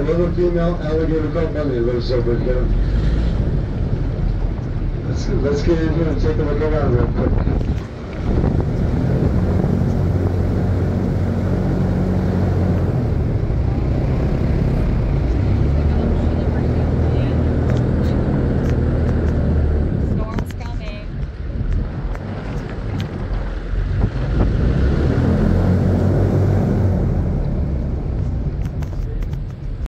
little female alligator belt bunny lives over here. Let's get in here and take a look around real quick.